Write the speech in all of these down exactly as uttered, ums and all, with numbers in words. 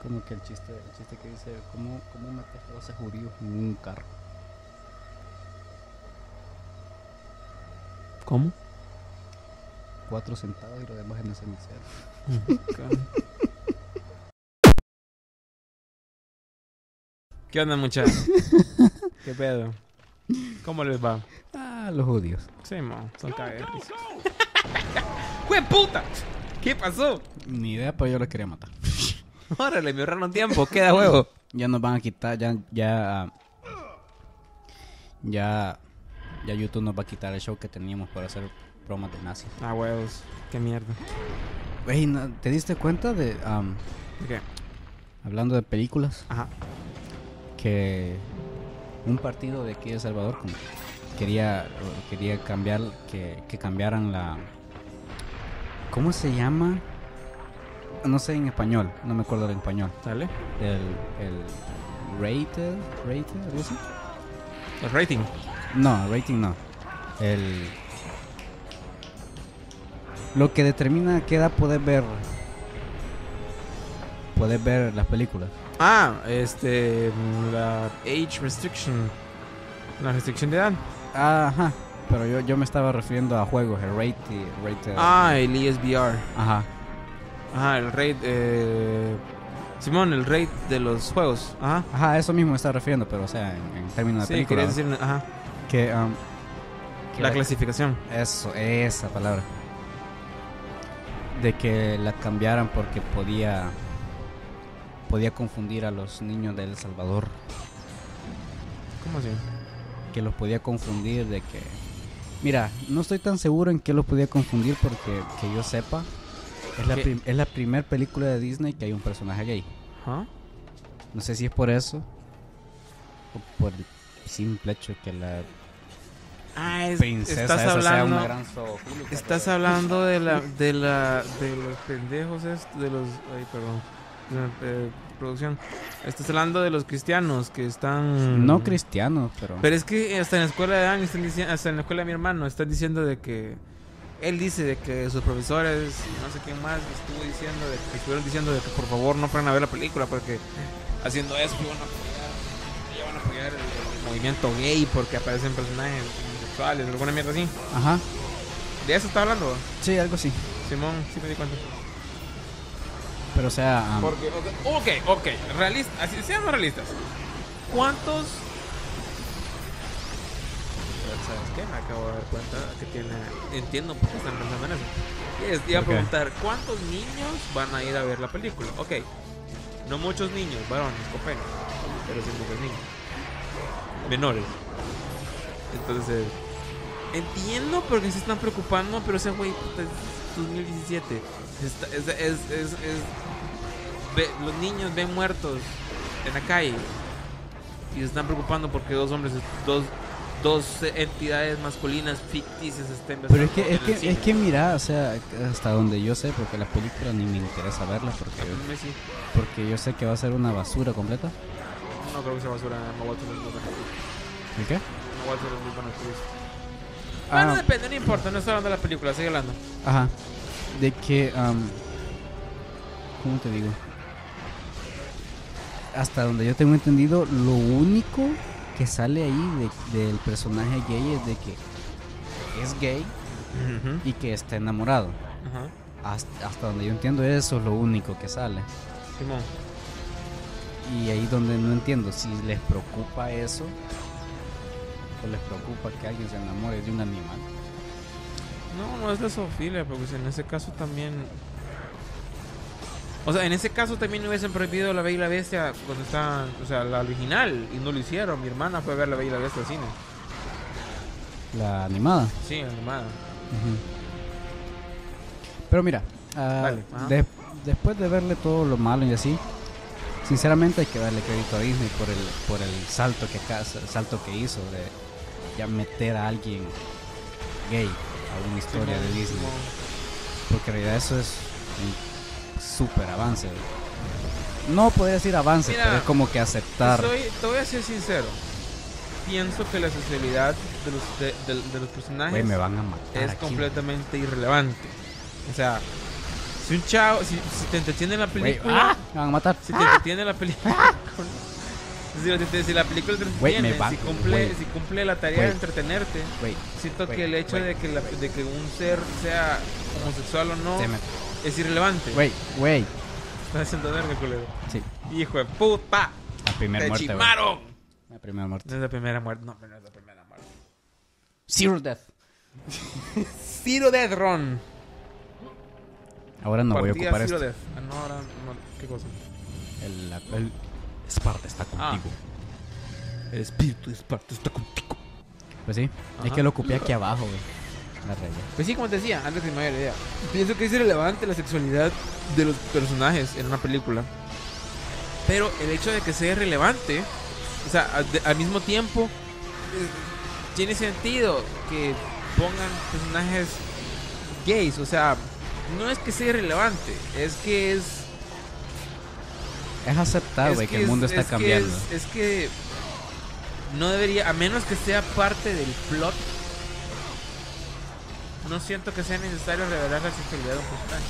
Como que el chiste, el chiste que dice, ¿cómo, cómo metes a doce judíos en un carro? ¿Cómo? Cuatro sentados y los demás en el cenicero. ¿Qué onda, muchachos? ¿Qué pedo? ¿Cómo les va? Ah, los judíos. Sí, mo, son caguerris. ¡Jue puta! ¿Qué pasó? Ni idea, pero yo los quería matar. Órale, me ahorraron tiempo, queda huevo. Ya nos van a quitar, ya, ya, ah, ya, ya YouTube nos va a quitar el show que teníamos para hacer bromas de nazis. Ah, huevos, qué mierda. Wey, ¿no- ¿te diste cuenta de, um, ¿De qué? hablando de películas, Ajá. que un partido de aquí de El Salvador como quería, quería cambiar, que, que cambiaran la, ¿cómo se llama? No sé en español, no me acuerdo del español. Dale. El, el rated, rated, algo así. El rating. No, rating no. El lo que determina qué edad puedes ver, puedes ver las películas. Ah, este... La age restriction. La restricción de edad. Ajá. Pero yo, yo me estaba refiriendo a juegos, el rated, rated. Ah, el E S B R. Ajá. Ajá, el rate... Eh... Simón, el rate de los juegos. Ajá. Ajá, eso mismo me estaba refiriendo, pero o sea, en, en términos de Sí, película. quería decir... Ajá. Que, um, que La clasificación. Eso, esa palabra. De que la cambiaran porque podía podía confundir a los niños de El Salvador. ¿Cómo así? Que los podía confundir de que... Mira, no estoy tan seguro en qué los podía confundir porque que yo sepa, es la, ¿Qué? prim- es la primera película de Disney que hay un personaje gay. ¿Ah? No sé si es por eso o por el simple hecho que la Ah, es, princesa estás esa sea hablando... una gran zoofílica. Estás hablando de la, de la, de los pendejos est- de los, ay, perdón, de, eh, producción. Estás hablando de los cristianos que están, No cristianos, pero... pero es que hasta en la escuela de Dani están diciendo, hasta en la escuela de mi hermano están diciendo de que él dice de que sus profesores, no sé quién más, estuvo diciendo de que estuvieron diciendo de que por favor no fueran a ver la película porque haciendo eso iban a apoyar, iban a apoyar el, el movimiento gay porque aparecen personajes homosexuales, alguna mierda así. Ajá, ¿De eso está hablando? sí, algo así. Simón, sí me di cuenta. Pero o sea... um, Porque, ok, ok, realista, así seamos realistas. ¿Cuántos? ¿Sabes qué? Me acabo de dar cuenta que tiene. Entiendo por qué están pensando en eso. Y es- iba a ¿Por qué? preguntar: ¿cuántos niños van a ir a ver la película? Ok, no muchos niños, varones, con pene, pero sí muchos niños. Menores. Entonces, entiendo por qué se están preocupando, pero ese güey, puta, es dos mil diecisiete. Está- es, es, es, es- ve- los niños ven muertos en la calle y se están preocupando porque dos hombres, dos, dos entidades masculinas ficticias estén Pero es que, besando es en que, el cine. es que mira, o sea, hasta donde yo sé, porque la película ni me interesa verla, porque, A mí me sí. porque yo sé que va a ser una basura completa. No creo que sea basura. No Watson es muy buena. ¿El qué? No Watson es muy buena actriz. Ah, Bueno, depende, no importa. No estoy hablando de la película, sigue hablando. ajá. De que, um, ¿cómo te digo? Hasta donde yo tengo entendido, lo único que sale ahí de- del personaje gay es de que es gay y que está enamorado. Ajá. Hasta, hasta donde yo entiendo, eso es lo único que sale. Simón. Y ahí donde no entiendo si les preocupa eso o les preocupa que alguien se enamore de un animal. No, no es de zoofilia, porque en ese caso también. O sea, en ese caso también hubiesen prohibido La Bella y la Bestia cuando estaban. O sea, la original, y no lo hicieron. Mi hermana fue a ver La Bella y la Bestia al cine. La animada. Sí, animada. Ujú. Pero mira, ah, Dale, ajá. de- después de verle todo lo malo y así, sinceramente hay que darle crédito a Disney por el por el salto que acá- el salto que hizo de ya meter a alguien gay a una historia Simón, de Disney, Simón. porque en realidad eso es un súper avance. No podría decir avance, Mira, pero es como que aceptar. Soy, te voy a ser sincero. Pienso que la sexualidad de los, de, de- de los personajes Güey, me van a matar es aquí. completamente irrelevante. O sea, Si un chavo, si, si te entretiene la Güey, película, ¡ah! Me van a matar. si te entretiene la película, si, si- si la película te Güey, entretiene, me va- si cumple, güey. si cumple la tarea Güey. de entretenerte, Güey, siento güey, que el hecho güey. de que, la- de que un ser sea homosexual o no se me- es irrelevante. Güey, güey. Estás haciendo verga, culero. Sí, Hijo de puta. la primera Te muerte, güey. chimaron. La primera muerte. No es la primera muerte. No, no es la primera muerte. Zero death. Zero Death Run. Ahora no voy a Partida ocupar Zero esto. Death. Ah, no, ahora no. ¿Qué cosa? El, la- el Esparta está Ah. contigo. El espíritu de Esparta está contigo. Pues sí, es Ajá. que lo ocupé aquí abajo, güey. La raya. Pues sí, como te decía, antes que me vaya la idea. Pienso que es irrelevante la sexualidad de los personajes en una película. Pero el hecho de que sea relevante, o sea, al, de- al mismo tiempo, eh, tiene sentido que pongan personajes gays. O sea, no es que sea irrelevante, es que es. Es aceptar, es güey, que, el mundo es- está es que cambiando. es, es que no debería, a menos que sea parte del plot. No siento que sea necesario revelar la sexualidad de un personaje.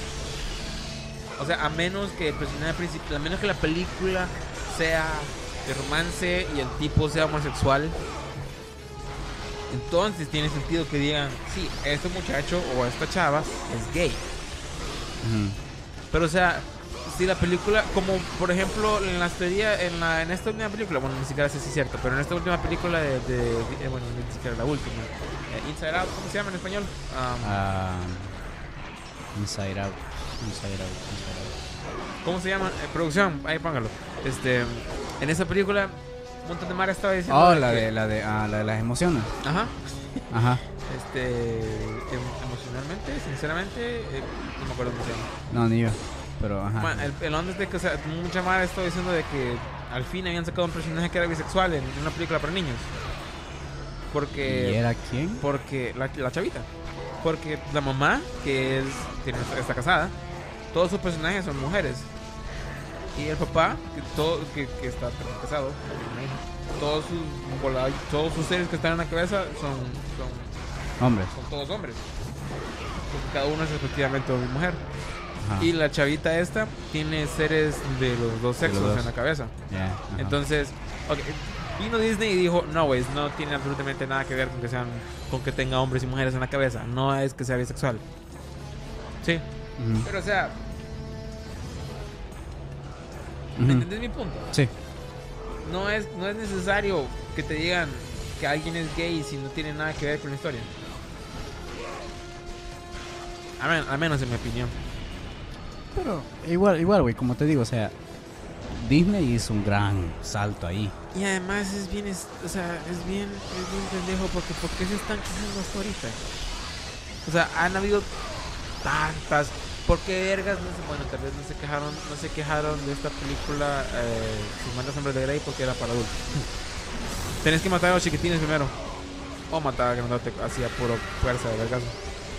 O sea, a menos que el personaje principal, a menos que la película sea de romance y el tipo sea homosexual, entonces tiene sentido que digan, sí, este muchacho o esta chava es gay. Ujú. Pero o sea, si la película, como por ejemplo en la teoría, en la en esta última película, bueno, ni siquiera sé si es cierto, pero en esta última película de, de, de- eh, bueno, ni siquiera la última, eh, Inside Out, ¿cómo se llama en español? Um, Ah, Inside Out. Inside Out. Inside Out. ¿Cómo se llama? Eh, producción, ahí póngalo. Este, en esa película, un montón de Mara estaba diciendo. Oh, la que- de, la de, ah, la de las emociones. Ajá. Ajá. Este, em- emocionalmente, sinceramente, eh, no me acuerdo cómo se llama. No, ni yo. Pero, ajá. Ma, el, el onda es de que, o sea, mucha Mara estaba diciendo de que al fin habían sacado un personaje que era bisexual en una película para niños. Porque. ¿Y era quién? Porque la, la chavita. Porque la mamá, que es tiene, está casada, todos sus personajes son mujeres. Y el papá, que, todo, que, que está casado, tiene una hija, todos sus, bola- todos sus seres que están en la cabeza son, son, Hombres. son todos hombres. Porque cada uno es respectivamente hombre y mujer. Ajá. Y la chavita esta tiene seres de los dos De los sexos dos. en la cabeza. Ya, ajá. Entonces, ok, vino Disney y dijo, no, güey, no tiene absolutamente nada que ver con que sean, con que tenga hombres y mujeres en la cabeza. No es que sea bisexual. Sí, Ujú. pero o sea, Ujú. ¿entendés mi punto? Sí. No es, no es necesario que te digan que alguien es gay si no tiene nada que ver con la historia. A men- al menos en mi opinión. Pero igual, igual, güey, como te digo, o sea, Disney hizo un gran salto ahí. Y además es bien, es- o sea, es bien, es bien pendejo porque ¿por qué se están quejando hasta ahorita? O sea, han habido tantas, ¿por qué vergas? No sé, bueno, tal vez no se quejaron, no se quejaron de esta película eh, cincuenta Sombras de Grey porque era para adultos. Tenés que matar a los chiquitines primero. O matar a grandote así a puro fuerza de vergazo.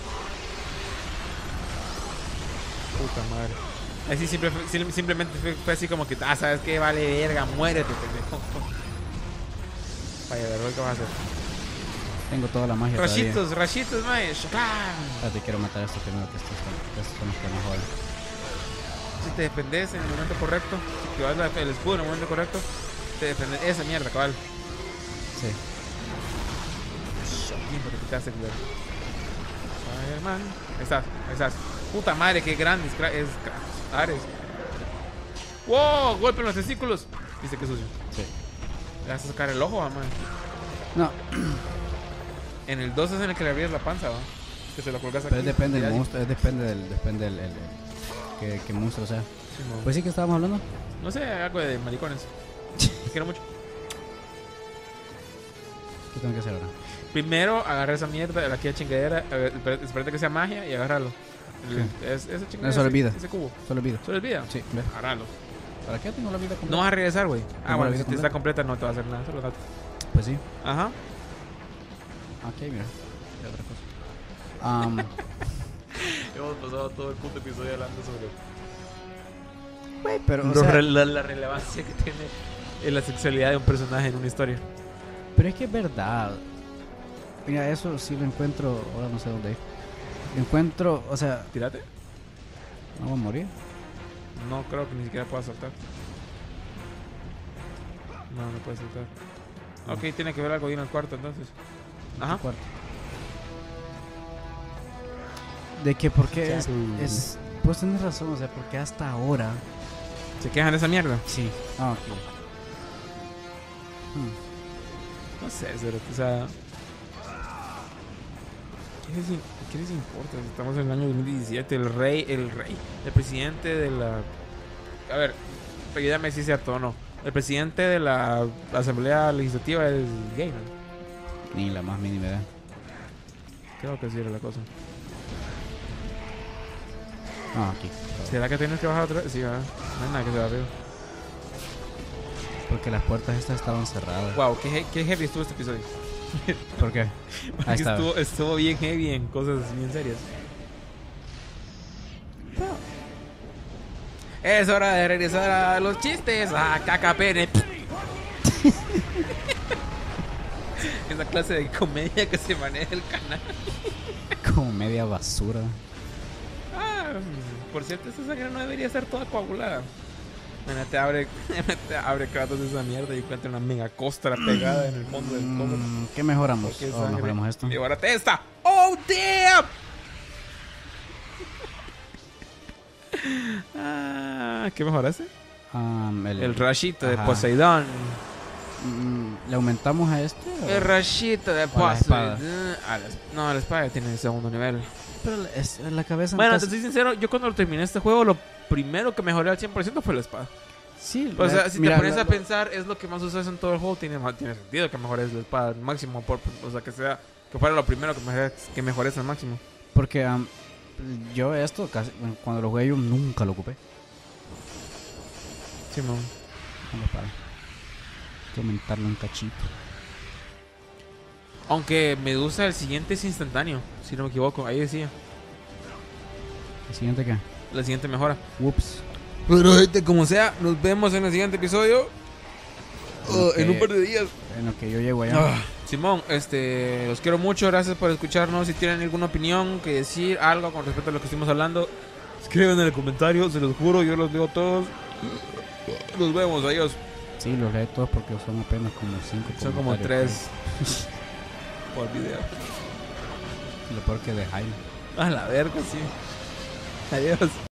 Puta madre. Así simple, sim- simplemente fue, fue así como que, ah, ¿sabes qué? Vale verga, muérete, pendejo. Vaya, de verdad, ¿qué vas a hacer? Tengo toda la magia todavía. Rayitos, rayitos, mae. ¡Shakam! Espérate, quiero matar a esto primero, que estos son, estos son los que más joden. Si te defendes en el momento correcto, si te vas la- el escudo en el momento correcto, te defendes. Esa mierda, cabal. Sí. Bien, porque te quitaste, culero. Spider-Man. Ahí estás, ahí estás. Puta madre, qué grande es, Cra- es Cra- Ares. ¡Wow! Golpe en los testículos. Dice que sucio. Sí. Le vas a sacar el ojo, mamá. No, En el dos es en el que le abrías la panza, ¿va? Que se lo colgas aquí. pero es depende y del ahí. monstruo, es depende del, depende del, el, el- qué, qué monstruo sea. Sí, no. Pues sí que estábamos hablando. No sé, algo de maricones. Te quiero mucho. ¿Qué tengo que hacer ahora? Primero agarra esa mierda, la aquella chingadera, eh, espérate espérate que sea magia y agárralo. El- ¿Qué? es, esa chingadera. Eso ese- olvida. Ese cubo. Solo vida. ¿Solo olvida? Sí, ve. Agárralo. ¿Para qué tengo la vida completa? No vas a regresar, güey. Ah, Tengo bueno, la si vida te está completa no te va a hacer nada. Solo gato. Pues sí. Ajá. Ok, mira. ¿Qué otra cosa? Um, Hemos pasado todo el puto episodio hablando sobre Güey, pero, o lo sea, re- la, la relevancia que tiene en la sexualidad de un personaje en una historia. pero es que es verdad. Mira, eso sí lo encuentro. Ahora no sé dónde ir. Encuentro, o sea, Tírate. No va a morir. No creo que ni siquiera pueda saltar. No, no puede saltar. No. Ok, tiene que ver algo ahí en el cuarto entonces. Ajá. Cuarto. De que porque es, es... Pues tienes razón, o sea, porque hasta ahora... ¿Se quejan de esa mierda? Sí. Ah, ok. Hmm. No sé, pero, o sea... ¿Qué les, ¿Qué les importa? Estamos en el año dos mil diecisiete. El rey, el rey, el presidente de la... A ver, ayúdame si es cierto o no. El presidente de la Asamblea Legislativa es gay, ¿no? Ni la más mínima idea. Creo que sí era la cosa. Ah, aquí. ¿Será que tienes que bajar otra vez? Sí, ¿verdad? No hay nada que se va arriba. Porque las puertas estas estaban cerradas. Wow, qué, he- qué heavy estuvo este episodio. ¿Por qué? Porque Ahí está. estuvo, estuvo bien heavy en cosas bien serias. Es hora de regresar a los chistes. A caca pene. Esa clase de comedia que se maneja el canal. Como media basura. Ah, por cierto, esa sangre no debería ser toda coagulada. Bueno, te abre, te abre Kratos esa mierda y encuentra una mega costra pegada en el fondo del cobre. Mm, ¿Qué mejoramos? Porque es ¿O sangre. mejoramos esto? Y ahora esta. ¡Oh, damn! Ah, ¿qué mejoraste? Um, el, El rayito de Ajá. Poseidón. Mm, ¿Le aumentamos a este? o- El rayito de O a la espada. Poseidón. A la es- no, la espada tiene el segundo nivel. Pero es, la cabeza... Bueno, te casi- soy sincero, yo cuando terminé este juego, lo primero que mejoré al cien por ciento fue la espada. Sí, O la- sea, si mira, te pones la- a pensar, es lo que más usas en todo el juego, tiene, ma- tiene sentido que mejores la espada al máximo. Por, o sea, que sea que fuera lo primero que mejores, que mejores al máximo. Porque um, yo esto, casi, bueno, cuando lo jugué yo nunca lo ocupé. Sí, man. No lo para. Hay que aumentarle un cachito. Aunque Medusa el siguiente es instantáneo, si no me equivoco, ahí decía. ¿El siguiente qué? La siguiente mejora. Whoops. Pero gente, como sea, nos vemos en el siguiente episodio. Uh, Ok. En un par de días. En lo que yo llego allá. Ah, Simón, este, los quiero mucho, gracias por escucharnos. Si tienen alguna opinión que decir, algo con respecto a lo que estuvimos hablando, escriban en el comentario, se los juro, yo los leo todos. Nos vemos, adiós. Sí, los leí todos porque son apenas como cinco. Son como comentarios. tres por video. Lo peor que de Jaime. A la verga, sí. Adiós.